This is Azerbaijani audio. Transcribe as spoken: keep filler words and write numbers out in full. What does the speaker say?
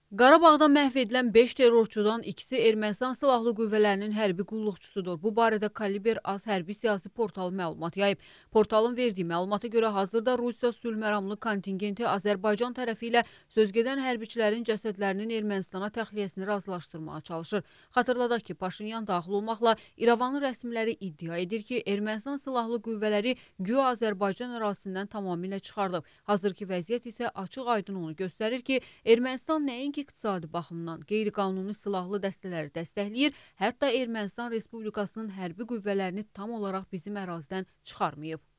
Qarabağda məhv edilən beş terrorçudan ikisi Ermənistan Silahlı Qüvvələrinin hərbi qulluqçusudur. Bu barədə Kaliber Az hərbi siyasi portalı məlumat yayıb. Portalın verdiyi məlumata görə hazırda Rusiya sülhməramlı kontingenti Azərbaycan tərəfi ilə sözgedən hərbiçilərin cəsədlərinin Ermənistana təxliyəsini razılaşdırmağa çalışır. Xatırladaq ki, Paşinyan daxil olmaqla İrəvanın rəsmiləri iddia edir ki, Ermənistan Silahlı Qüvvələri güya Azərbaycan ərazisindən tamamilə çıxardıb. Hazırki vəziyyət isə açıq-aydın onu göstərir ki, Ermənistan nəinki iqtisadi baxımdan qeyri-qanuni silahlı dəstələri dəstəkləyir, hətta Ermənistan Respublikasının hərbi qüvvələrini tam olaraq bizim ərazidən çıxarmayıb.